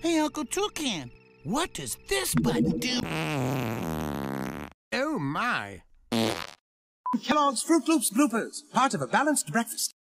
Hey, Uncle Toucan, what does this button do? Oh, my. Kellogg's Froot Loops bloopers, part of a balanced breakfast.